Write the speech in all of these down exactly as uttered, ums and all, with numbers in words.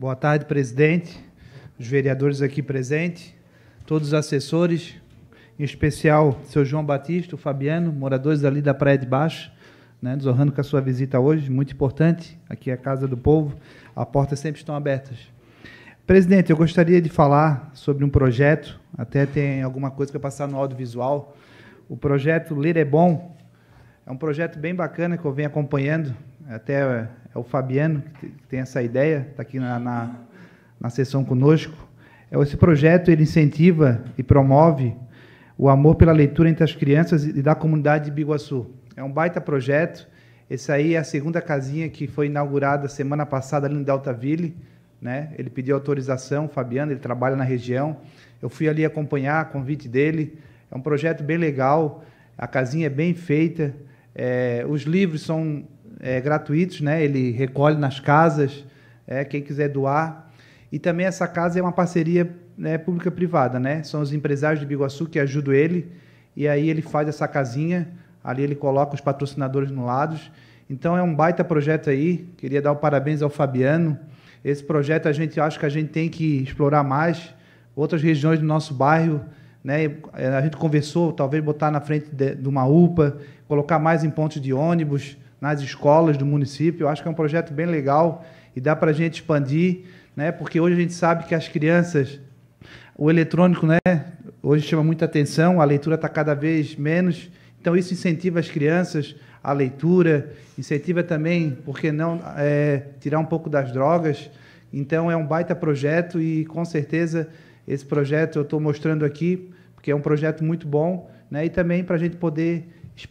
Boa tarde, presidente, os vereadores aqui presentes, todos os assessores, em especial o seu João Batista, o Fabiano, moradores ali da Praia de Baixo, né, nos honrando com a sua visita hoje, muito importante, aqui é a Casa do Povo, as portas sempre estão abertas. Presidente, eu gostaria de falar sobre um projeto, até tem alguma coisa que eu passar no audiovisual. O projeto Ler é Bom é um projeto bem bacana que eu venho acompanhando, até é o Fabiano que tem essa ideia, está aqui na, na, na sessão conosco. Esse projeto ele incentiva e promove o amor pela leitura entre as crianças e da comunidade de Biguaçu. É um baita projeto. Esse aí é a segunda casinha que foi inaugurada semana passada ali no Deltaville, né? Ele pediu autorização, o Fabiano, ele trabalha na região. Eu fui ali acompanhar a convite dele. É um projeto bem legal, a casinha é bem feita, é, os livros são é, gratuitos, né? Ele recolhe nas casas, é, quem quiser doar. E também essa casa é uma parceria, né, pública-privada, né? São os empresários de Biguaçu que ajudam ele, e aí ele faz essa casinha, ali ele coloca os patrocinadores no lado. Então é um baita projeto aí, queria dar o parabéns ao Fabiano. Esse projeto a gente acha que a gente tem que explorar mais, outras regiões do nosso bairro, né? A gente conversou, talvez botar na frente de, de uma U P A, colocar mais em pontos de ônibus, nas escolas do município. Eu acho que é um projeto bem legal e dá para a gente expandir, né? Porque hoje a gente sabe que as crianças, o eletrônico, né, hoje chama muita atenção, a leitura está cada vez menos, então isso incentiva as crianças a leitura, incentiva também, por que não, é, tirar um pouco das drogas. Então é um baita projeto e com certeza esse projeto eu estou mostrando aqui, porque é um projeto muito bom, né, e também para a gente poder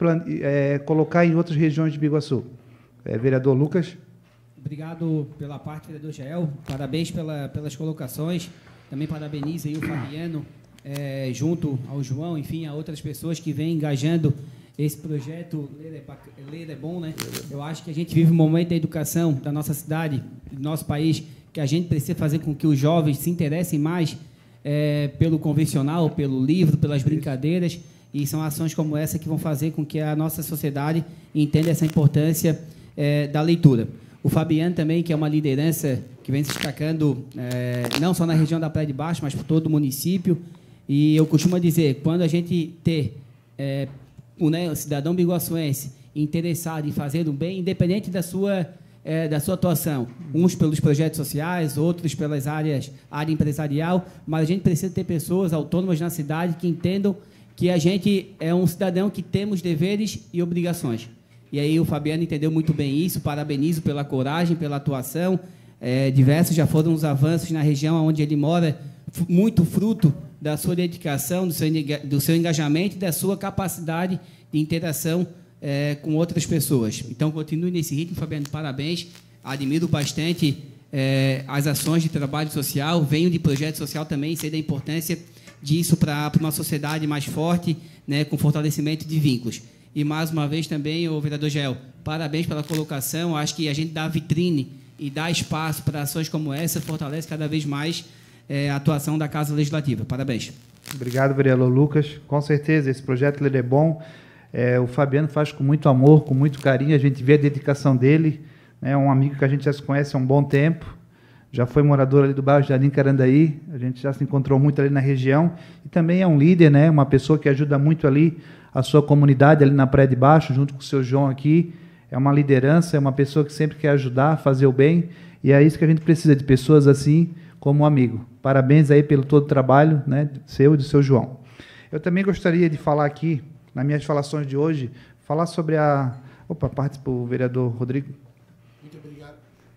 é, colocar em outras regiões de Biguaçu. É, vereador Lucas. Obrigado pela parte, vereador Jael. Parabéns pela, pelas colocações. Também parabenizo aí o Fabiano, é, junto ao João, enfim, a outras pessoas que vêm engajando esse projeto. Ler é, ler é bom, né? Eu acho que a gente vive um momento da educação da nossa cidade, do nosso país, que a gente precisa fazer com que os jovens se interessem mais é, pelo convencional, pelo livro, pelas brincadeiras, e são ações como essa que vão fazer com que a nossa sociedade entenda essa importância é, da leitura. O Fabiano também, que é uma liderança que vem se destacando é, não só na região da Praia de Baixo, mas por todo o município. E eu costumo dizer, quando a gente ter é, o, né, o cidadão biguaçuense interessado em fazer o bem, independente da sua, é, da sua atuação, uns pelos projetos sociais, outros pelas áreas, área empresarial, mas a gente precisa ter pessoas autônomas na cidade que entendam que a gente é um cidadão que temos deveres e obrigações. E aí o Fabiano entendeu muito bem isso, parabenizo pela coragem, pela atuação. É, diversos já foram os avanços na região onde ele mora, muito fruto da sua dedicação, do seu, do seu engajamento e da sua capacidade de interação é, com outras pessoas. Então, continue nesse ritmo, Fabiano, parabéns. Admiro bastante é, as ações de trabalho social, venho de projeto social também, sei da importância disso para uma sociedade mais forte, né, com fortalecimento de vínculos. E, mais uma vez, também, o vereador Jael, parabéns pela colocação. Acho que a gente dá vitrine e dá espaço para ações como essa, fortalece cada vez mais é, a atuação da Casa Legislativa. Parabéns. Obrigado, vereador Lucas. Com certeza, esse projeto ele é bom. É, o Fabiano faz com muito amor, com muito carinho. A gente vê a dedicação dele. É um amigo que a gente já se conhece há um bom tempo. Já foi morador ali do bairro Jardim Carandaí. A gente já se encontrou muito ali na região. E também é um líder, né? Uma pessoa que ajuda muito ali a sua comunidade ali na Praia de Baixo, junto com o seu João aqui. É uma liderança, é uma pessoa que sempre quer ajudar, fazer o bem, e é isso que a gente precisa, de pessoas assim como um amigo. Parabéns aí pelo todo o trabalho, né, seu e do seu João. Eu também gostaria de falar aqui, nas minhas falações de hoje, falar sobre a... Opa, parte para o vereador Rodrigo. Muito obrigado.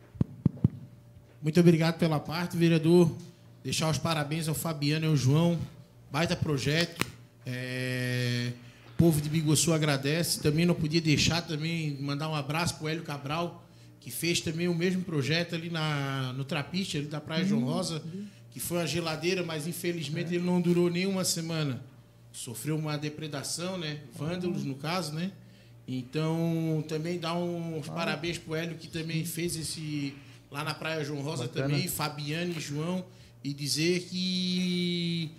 Muito obrigado pela parte, vereador. Deixar os parabéns ao Fabiano e ao João. Baita projeto. É... O povo de Biguaçu agradece. Também não podia deixar também mandar um abraço para o Hélio Cabral, que fez também o mesmo projeto ali na, no Trapiche, ali da Praia João Rosa, que foi uma geladeira, mas infelizmente ele não durou nem uma semana. Sofreu uma depredação, né? Vândalos, no caso, né? Então, também dá uns parabéns para o Hélio, que também fez esse lá na Praia João Rosa. Bacana. Também, Fabiano e João, e dizer que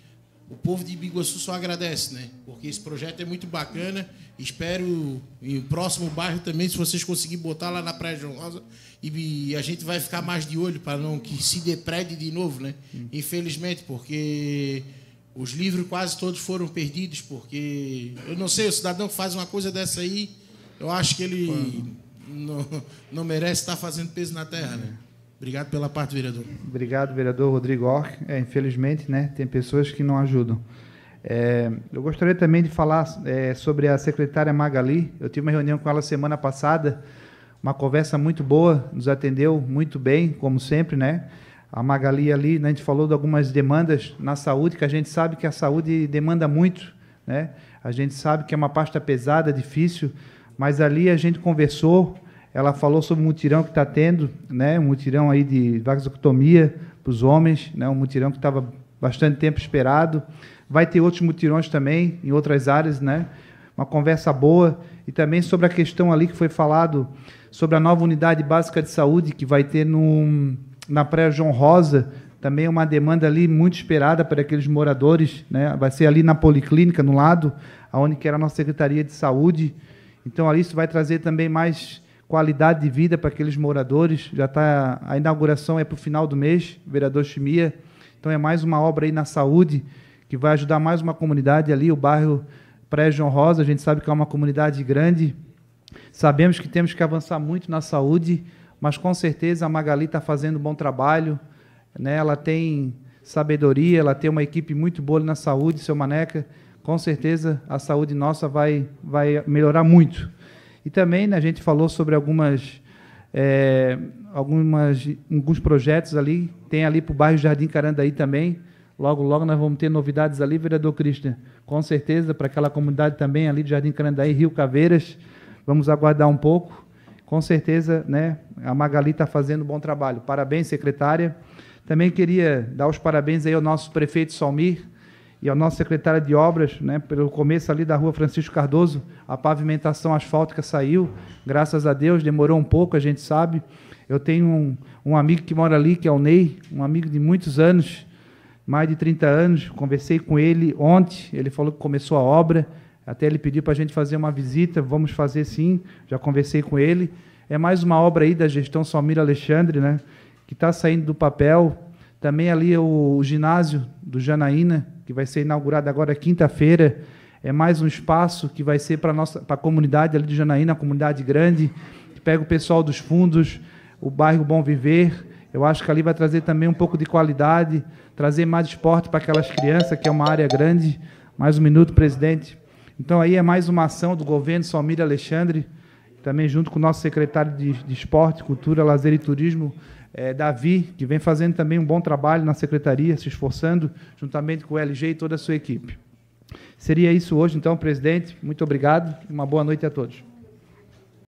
o povo de Biguaçu só agradece, né? Porque esse projeto é muito bacana. Espero em o próximo bairro também, se vocês conseguirem botar lá na Praia João Rosa, e a gente vai ficar mais de olho para não que se deprede de novo, né? Hum. Infelizmente, porque os livros quase todos foram perdidos, porque eu não sei, o cidadão que faz uma coisa dessa aí, eu acho que ele não, não merece estar fazendo peso na terra, né? Obrigado pela parte, vereador. Obrigado, vereador Rodrigo Orc. É, infelizmente, né, tem pessoas que não ajudam. É, eu gostaria também de falar é, sobre a secretária Magali. Eu tive uma reunião com ela semana passada, uma conversa muito boa, nos atendeu muito bem, como sempre, né? A Magali ali, né, a gente falou de algumas demandas na saúde, que a gente sabe que a saúde demanda muito, né? A gente sabe que é uma pasta pesada, difícil, mas ali a gente conversou. Ela falou sobre o mutirão que está tendo, né, um mutirão aí de vasectomia para os homens, né, um mutirão que estava bastante tempo esperado. Vai ter outros mutirões também, em outras áreas, né, uma conversa boa. E também sobre a questão ali que foi falado sobre a nova unidade básica de saúde que vai ter no, na Praia João Rosa, também uma demanda ali muito esperada para aqueles moradores, né, vai ser ali na Policlínica, no lado, onde que era a nossa Secretaria de Saúde. Então, ali isso vai trazer também mais qualidade de vida para aqueles moradores. Já está, a inauguração é para o final do mês, vereador Chimia. Então é mais uma obra aí na saúde que vai ajudar mais uma comunidade ali, o bairro Praia João Rosa. A gente sabe que é uma comunidade grande. Sabemos que temos que avançar muito na saúde, mas com certeza a Magali está fazendo um bom trabalho, né? Ela tem sabedoria, ela tem uma equipe muito boa na saúde, seu Maneca. Com certeza a saúde nossa vai, vai melhorar muito. E também, né, a gente falou sobre algumas, é, algumas, alguns projetos ali, tem ali para o bairro Jardim Carandaí também. Logo, logo nós vamos ter novidades ali, vereador Christian, com certeza, para aquela comunidade também ali de Jardim Carandaí, Rio Caveiras. Vamos aguardar um pouco. Com certeza, né, a Magali está fazendo um bom trabalho. Parabéns, secretária. Também queria dar os parabéns aí ao nosso prefeito Salmir e ao nosso secretário de Obras, né, pelo começo ali da rua Francisco Cardoso, a pavimentação asfáltica saiu, graças a Deus, demorou um pouco, a gente sabe. Eu tenho um, um amigo que mora ali, que é o Ney, um amigo de muitos anos, mais de trinta anos, conversei com ele ontem, ele falou que começou a obra, até ele pediu para a gente fazer uma visita, vamos fazer sim, já conversei com ele. É mais uma obra aí da gestão Salmir Alexandre, né, que está saindo do papel. Também ali o, o ginásio do Janaína, que vai ser inaugurado agora quinta-feira, é mais um espaço que vai ser para a nossa, para a comunidade ali de Janaína, a comunidade grande, que pega o pessoal dos fundos, o bairro Bom Viver. Eu acho que ali vai trazer também um pouco de qualidade, trazer mais esporte para aquelas crianças, que é uma área grande. Mais um minuto, presidente. Então, aí é mais uma ação do governo Salmir Alexandre, também junto com o nosso secretário de, de Esporte, Cultura, Lazer e Turismo, É, Davi, que vem fazendo também um bom trabalho na secretaria, se esforçando, juntamente com o L G e toda a sua equipe. Seria isso hoje, então, presidente. Muito obrigado e uma boa noite a todos.